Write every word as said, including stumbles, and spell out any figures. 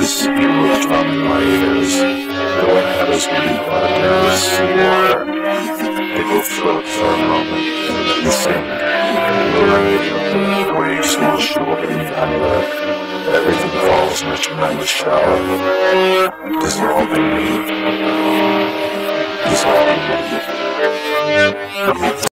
this view of drumming my ears. No one has me on a nervous seawater. It will float for a moment, and sink, and luring the waves wash over me under. Everything falls in a tremendous shower, dissolving me.